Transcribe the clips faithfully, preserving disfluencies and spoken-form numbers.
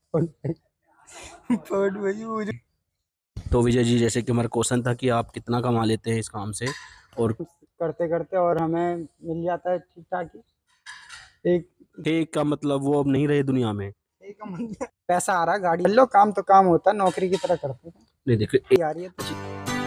तो विजय जी, जैसे कि हमारा क्वेश्चन था कि आप कितना कमा लेते हैं इस काम से, और करते करते और हमें मिल जाता है ठीक ठाक ही। एक ठीक का मतलब वो अब नहीं रहे दुनिया में। एक पैसा आ रहा, गाड़ी लो, काम तो काम होता है, नौकरी की तरह करते हैं। नहीं देखिए, आ रही है तो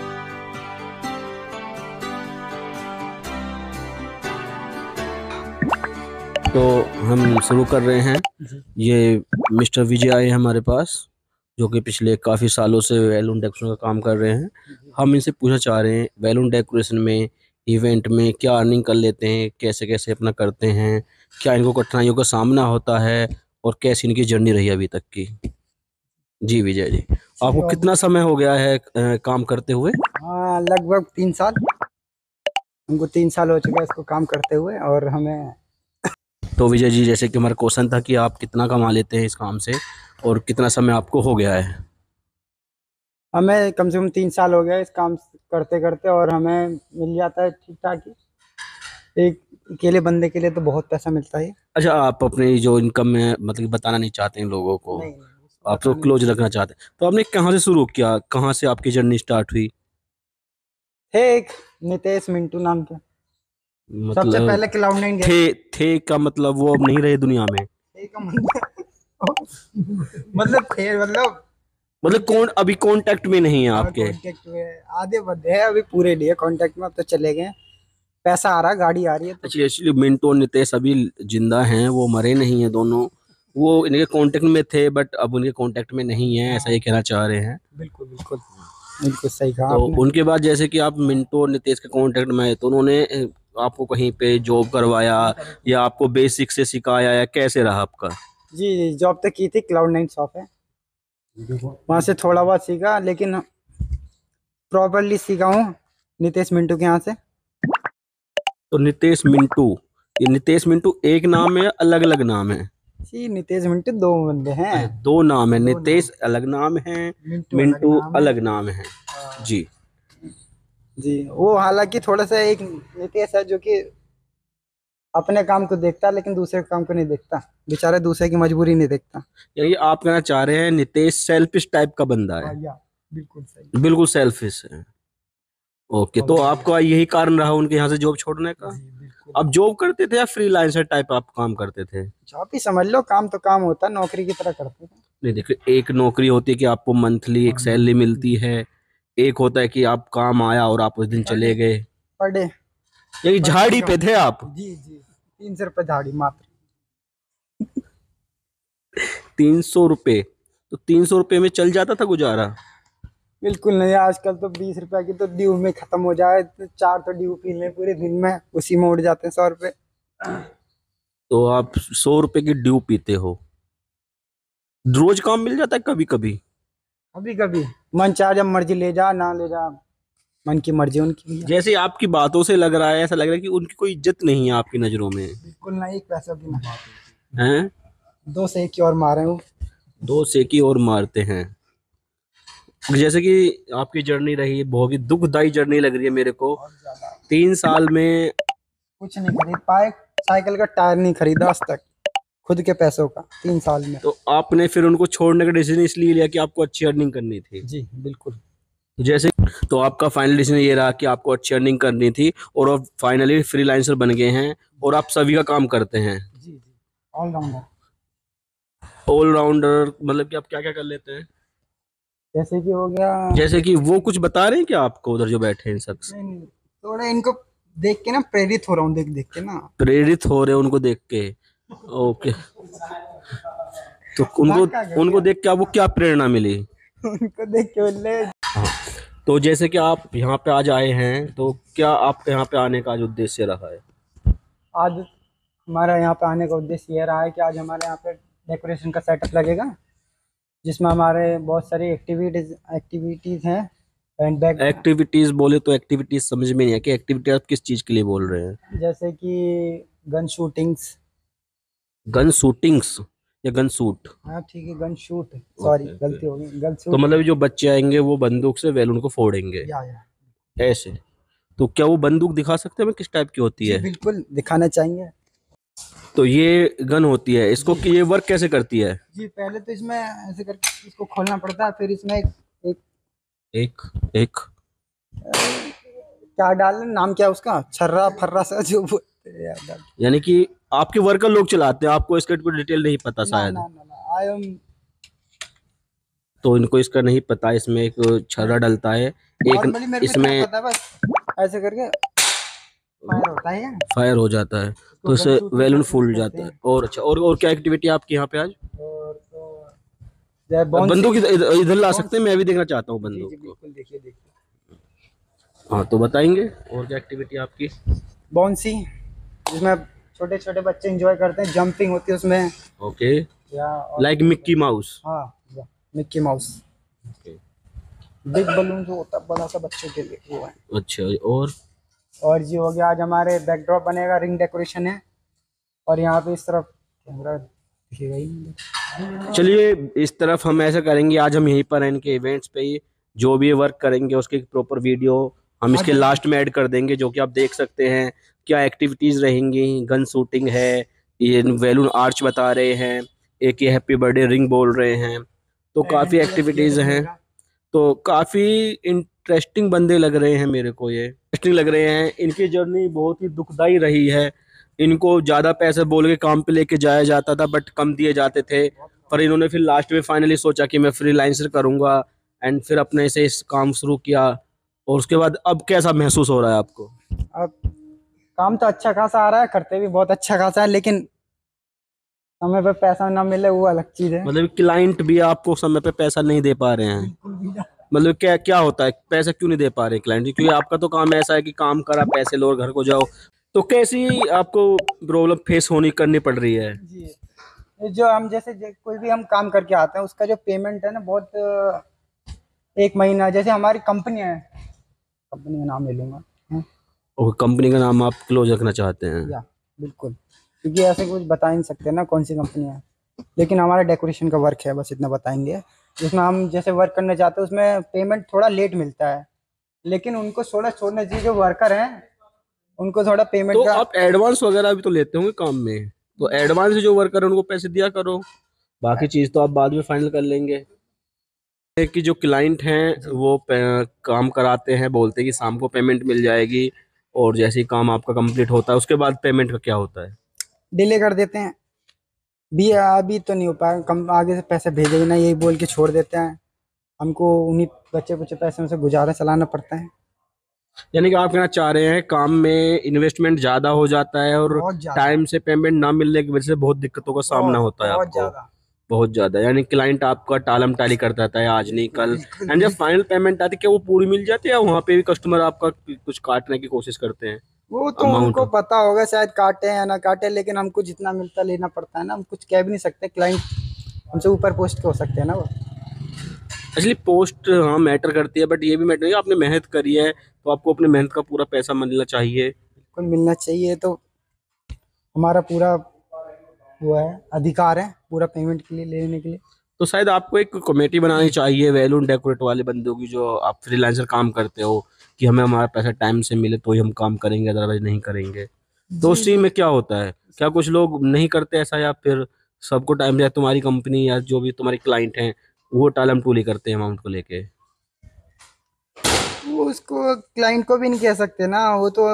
तो हम शुरू कर रहे हैं। ये मिस्टर विजय आए हैं हमारे पास, जो कि पिछले काफ़ी सालों से बैलून डेकोरेशन का काम कर रहे हैं। हम इनसे पूछना चाह रहे हैं, बैलून डेकोरेशन में, इवेंट में क्या अर्निंग कर लेते हैं, कैसे कैसे अपना करते हैं, क्या इनको कठिनाइयों का सामना होता है, और कैसी इनकी जर्नी रही अभी तक की। जी विजय जी, आपको कितना समय हो गया है अ, काम करते हुए? हाँ, लगभग तीन साल। हमको तीन साल हो चुके हैं इसको काम करते हुए, और हमें तो विजय जी, जैसे कि हमारा क्वेश्चन था कि आप कितना कमा लेते हैं इस काम से, और कितना समय आपको हो गया है? हमें कम से कम तीन साल हो गया इस काम करते करते, और हमें मिल जाता है ठीक ठाक ही। एक अकेले बंदे के लिए तो बहुत पैसा मिलता है। अच्छा, आप अपनी जो इनकम में मतलब कि बताना नहीं चाहते हैं लोगों को, नहीं, नहीं, आप तो क्लोज रखना चाहते हैं, तो आपने कहाँ से शुरू किया, कहाँ से आपकी जर्नी स्टार्ट हुई? थे एक नितेश मिंटू नाम के, सबसे मतलब पहले क्लाउड नाइन गए थे थे का मतलब वो अब नहीं रहे दुनिया में। थे का मतलब मतलब थे मतलब मतलब कौन अभी कांटेक्ट में नहीं है आपके? कांटेक्ट में आधे बंदे हैं, अभी पूरे नहीं है कांटेक्ट में, अब तो चले गए। पैसा आ रहा, गाड़ी आ रही है तो एक्चुअली एक्चुअली मिंटू और नितेश अभी जिंदा हैं, वो मरे नहीं हैं दोनों। वो इनके कांटेक्ट में थे, बट अब उनके कांटेक्ट में नहीं है, ऐसा ही कहना चाह रहे हैं। बिल्कुल बिल्कुल बिल्कुल सही कहा तो आपने। उनके बाद जैसे कि आप मिंटू और नितेश के कांटेक्ट में आए, तो उन्होंने अ, आपको कहीं पे जॉब करवाया, या आपको बेसिक से सिखाया, या कैसे रहा आपका? जी जी, जॉब तो की थी, क्लाउड नाइन शॉप है, वहां से थोड़ा बहुत सीखा, लेकिन प्रॉपरली सीखा हूँ नितेश मिंटू के यहाँ से। तो नितेश मिंटू, ये नितेश मिंटू एक नाम है या अलग अलग नाम है? जी, नितेश मिंटू दो बंदे हैं। अच्छा, दो नाम है, दो नितेश नाम, अलग नाम है, मिंटू अलग मिंटू नाम है। अलग नाम है। हाँ, जी। जी, वो हालांकि थोड़ा सा एक नितेश है जो कि अपने काम को देखता है, लेकिन दूसरे के काम को नहीं देखता, बेचारा दूसरे की मजबूरी नहीं देखता। यानी आप कहना चाह रहे हैं नितेश सेल्फिश टाइप का बंदा है? हाँ, या बिल्कुल सही। बिल्कुल सेल्फिश है। ओके, तो आपका यही कारण रहा उनके यहाँ से जॉब छोड़ने का? जी बिल्कुल। आप जॉब करते थे या फ्रीलांसर टाइप आप काम करते थे? जॉब ही समझ लो, काम तो काम होता है, नौकरी की तरह करते हैं। नहीं देखिए, एक नौकरी होती है कि आपको मंथली एक सैलरी मिलती है, एक होता है कि आप काम आया और आप उस दिन चले गए। Per day. यही झाड़ी पे थे आप? जी जी, तीन सौ रुपये झाड़ी मात्र। तीन सौ रुपये? तो तीन सौ रुपये में चल जाता था गुजारा? बिल्कुल नहीं, आजकल तो बीस रुपए की तो ड्यू में खत्म हो जाए तो चार तो ड्यू पी लें पूरे दिन में, उसी में उड़ जाते हैं सौ रुपए। तो आप सौ रुपए की ड्यू पीते हो? रोज काम मिल जाता है कभी कभी? कभी कभी मन चाह, जब मर्जी ले जा, ना ले जा, मन की मर्जी उनकी भी है। जैसे आपकी बातों से लग रहा है, ऐसा लग रहा है कि उनकी कोई इज्जत नहीं है आपकी नजरों में। बिल्कुल नहीं, एक पैसा भी ना। हैं? दो से एक की और मारे हूँ। दो सेकी और मारते हैं। जैसे कि आपकी जर्नी रही, बहुत ही दुखदाई जर्नी लग रही है मेरे को। तीन साल में कुछ नहीं खरीद पाए, साइकिल का टायर नहीं खरीदा आज तक, खुद के पैसों का, तीन साल में। तो आपने फिर उनको छोड़ने का डिसीजन इसलिए लिया कि आपको अच्छी अर्निंग करनी थी? जी बिल्कुल। तो जैसे, तो आपका फाइनल डिसीजन ये रहा कि आपको अच्छी अर्निंग करनी थी, और आप फाइनली फ्रीलांसर बन गए हैं, और आप सभी का काम करते हैं। जी जी, ऑलराउंडर। ऑलराउंडर मतलब कि आप क्या क्या कर लेते हैं? जैसे कि हो गया। जैसे कि वो कुछ बता रहे हैं क्या आपको, उधर जो बैठे हैं शख्स? नहीं नहीं, थोड़ा इनको देख के ना प्रेरित हो रहा हूँ, देख देख के ना। प्रेरित हो रहे हैं उनको देख के? ओके। तो उनको उनको देख के आपको क्या प्रेरणा मिली? उनको देख के बोले। हाँ, तो जैसे कि आप यहाँ पे आज आए हैं, तो क्या आपके यहाँ पे आने का आज उद्देश्य रहा है? आज हमारा यहाँ पे आने का उद्देश्य ये रहा है कि आज हमारे यहाँ पे डेकोरेशन का सेटअप लगेगा, जिसमें हमारे बहुत सारी एक्टिविटीज एक्टिविटीज हैं। एंड बैक, एक्टिविटीज बोले तो एक्टिविटीज समझ में नहीं है कि एक्टिविटी आप किस चीज के लिए बोल रहे हैं? जैसे कि गन शूटिंग्स। गन शूटिंग्स या गन शूट? हाँ ठीक है, गन शूट, सॉरी गलती हो गई, गन तो शूट। मतलब जो बच्चे आएंगे वो बंदूक से बैलून को फोड़ेंगे, या या ऐसे? तो क्या वो बंदूक दिखा सकते हैं हमें किस टाइप की होती जी है? बिल्कुल, दिखाना चाहेंगे। तो ये गन होती है, इसको कि ये वर्क कैसे करती है? जी पहले तो इसमें ऐसे करके इसको खोलना पड़ता है, फिर इसमें एक, एक एक एक क्या डालना, नाम क्या है उसका, छर्रा फर्रा सा जो बोलते हैं यार। यानी कि आपके वर्कर लोग चलाते हैं, आपको इसका कोई डिटेल नहीं पता ना शायद। ना ना ना आई एम तो इनको इसका नहीं पता, इसमें एक छर्रा डलता है, एक नॉर्मली, मेरे को इतना इसमें पता है बस, ऐसे करके फायर होता है। फायर हो जाता है, तो इसको इससे गन शूट वैलन करके फूल कहते जाता है। हैं। और अच्छा, और और क्या एक्टिविटी है आपकी यहाँ पे आज? और तो जय बॉन्सी। बंदूक इधर इधर- इधर ला सकते हैं, बॉन्सी। मैं भी देखना चाहता हूँ जी बंदूक जी को। बिल्कुल, देखिए देखिए। हाँ तो बताएंगे और क्या एक्टिविटी है आपकी? बॉन्सी, जिसमें छोटे छोटे बच्चे एंजॉय करते हैं, जंपिंग होती है उसमें। ओके, या और लाइक मिक्की माउस। हाँ, मिक्की माउस। बिग बलून जो होता है बड़ा सा बच्चों के लिए, वो है। अच्छा, और और जी हो गया, आज हमारे बैकड्रॉप बनेगा, रिंग डेकोरेशन है। और यहाँ पे इस तरफ कैमरा दिखेगा ही नहीं। चलिए इस तरफ हम ऐसा करेंगे, आज हम यहीं पर हैं इनके इवेंट्स पे ही जो भी वर्क करेंगे उसकी प्रॉपर वीडियो हम इसके लास्ट में ऐड कर देंगे, जो कि आप देख सकते हैं क्या एक्टिविटीज रहेंगी। गन शूटिंग है, ये बैलून आर्च बता रहे हैं, एक ये हैप्पी बर्थडे रिंग बोल रहे हैं, तो काफ़ी एक्टिविटीज हैं। तो काफ़ी इंटरेस्टिंग बंदे लग रहे हैं मेरे को, ये इंटरेस्टिंग लग रहे हैं। इनकी जर्नी बहुत ही दुखदाई रही है, इनको ज़्यादा पैसे बोल के काम पे लेके जाया जाता था बट कम दिए जाते थे, पर इन्होंने फिर लास्ट में फाइनली सोचा कि मैं फ्रीलांसर करूँगा एंड फिर अपने से इस काम शुरू किया। और उसके बाद अब कैसा महसूस हो रहा है आपको? अब काम तो अच्छा खासा आ रहा है, करते भी बहुत अच्छा खासा है, लेकिन समय पे पैसा ना मिले वो अलग चीज है। मतलब क्लाइंट भी आपको समय पे पैसा नहीं दे पा रहे हैं? मतलब क्या क्या होता है, पैसा क्यों नहीं दे पा रहे क्लाइंट? क्योंकि आपका तो काम ऐसा है कि काम करा, पैसे लो और घर को जाओ। तो कैसी आपको प्रॉब्लम फेस होनी करनी पड़ रही है? जी, ये जो हम जैसे जे- कोई भी हम काम करके आते हैं, उसका जो पेमेंट है ना, बहुत अ, एक महीना, जैसे हमारी कंपनी है, कंपनी का नाम ले लूंगा। हाँ, और कंपनी का नाम आप क्लोज रखना चाहते हैं? या बिल्कुल, क्योंकि ऐसे कुछ बता ही नहीं सकते ना कौन सी कंपनी है, लेकिन हमारा डेकोरेशन का वर्क है, बस इतना बताएंगे। जिसमें हम जैसे वर्क करने जाते हैं उसमें पेमेंट थोड़ा लेट मिलता है, लेकिन उनको थोड़ा छोड़ना चाहिए, जो वर्कर हैं उनको थोड़ा पेमेंट तो का। आप एडवांस वगैरह भी तो लेते होंगे काम में, तो एडवांस जो वर्कर है उनको पैसे दिया करो, बाकी चीज तो आप बाद में फाइनल कर लेंगे। है कि जो क्लाइंट हैं वो पे- काम कराते हैं, बोलते हैं कि शाम को पेमेंट मिल जाएगी, और जैसे ही काम आपका कंप्लीट होता है उसके बाद पेमेंट का क्या होता है? डिले कर देते हैं, भी अभी तो नहीं हो पाएगा, कम आगे से पैसे भेजेंगे ना, यही बोल के छोड़ देते हैं। हमको उन्हीं बच्चे बच्चे पैसों से गुजारा चलाना पड़ता है। यानी कि आप कहना चाह रहे हैं काम में इन्वेस्टमेंट ज़्यादा हो जाता है और बहुत ज्यादा, टाइम से पेमेंट ना मिलने की वजह से बहुत दिक्कतों का सामना बहुत होता है बहुत आपको? ज्यादा। बहुत ज़्यादा, यानी क्लाइंट आपका टालम टाली करता रहता है, आज नहीं कल। बिल्कुल एंड जब बिल्कुल। फाइनल पेमेंट आती है क्या वो पूरी मिल जाती है, या वहाँ पे भी कस्टमर आपका कुछ काटने की कोशिश करते हैं वो तो अमाउंट? उनको पता होगा, शायद काटे या ना काटे, लेकिन हमको जितना मिलता लेना पड़ता है ना, हम कुछ कह भी नहीं सकते, क्लाइंट हमसे ऊपर पोस्ट के हो सकते हैं ना वो। एक्चुअली पोस्ट हाँ मैटर करती है, बट ये भी मैटर है कि आपने मेहनत करी है तो आपको अपने मेहनत का पूरा पैसा मिलना चाहिए। बिल्कुल मिलना चाहिए, तो हमारा पूरा वो है, अधिकार है पूरा पेमेंट के लिए लेने के लिए। तो शायद आपको एक कमेटी बनानी चाहिए वैल्यून डेकोरेट वाले बंदों की, जो आप फ्रीलांसर काम करते हो, कि हमें हमारा पैसा टाइम से मिले तो ही हम काम करेंगे, अदरवाइज नहीं करेंगे। तो उस जी चीज़ में क्या होता है, क्या कुछ लोग नहीं करते ऐसा, या फिर सबको टाइम, या तुम्हारी कंपनी या जो भी तुम्हारी क्लाइंट हैं वो टालम टूली करते हैं अमाउंट को लेके? वो उसको क्लाइंट को भी नहीं कह सकते ना, वो तो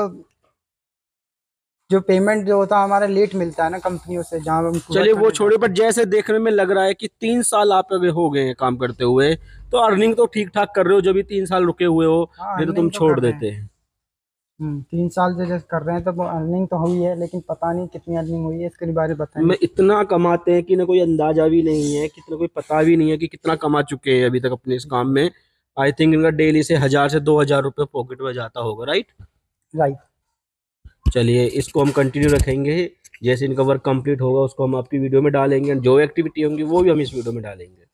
जो पेमेंट जो होता है हमारा लेट मिलता है ना कंपनियों से, जहाँ हम चलिए work वो करने छोड़िए, जाते बट जैसे देखने में लग रहा है कि तीन साल आप अभी हो गए हैं काम करते हुए, तो अर्निंग तो ठीक ठाक कर रहे हो, जो भी तीन साल रुके हुए हो, हैं। हाँ, नहीं तो तुम अर्निंग तो छोड़ कर रहे हैं। देते हैं। हम्म, तीन साल से जैसे कर रहे हैं, तो वो अर्निंग तो हुई है, लेकिन पता नहीं कितनी अर्निंग हुई है, इसके बारे में बताएंगे। मैं इतना कमाते हैं कि ना कोई अंदाजा भी नहीं है, कितना कोई पता भी नहीं है कि कितना कमा चुके हैं अभी तक अपने इस काम में। आई थिंक इनका डेली से हजार से दो हजार रुपये पॉकेट में जाता होगा, राइट? राइट। चलिए इसको हम कंटिन्यू रखेंगे, जैसे इनका वर्क कंप्लीट होगा उसको हम आपकी वीडियो में डालेंगे, जो एक्टिविटी होंगी वो भी हम इस वीडियो में डालेंगे।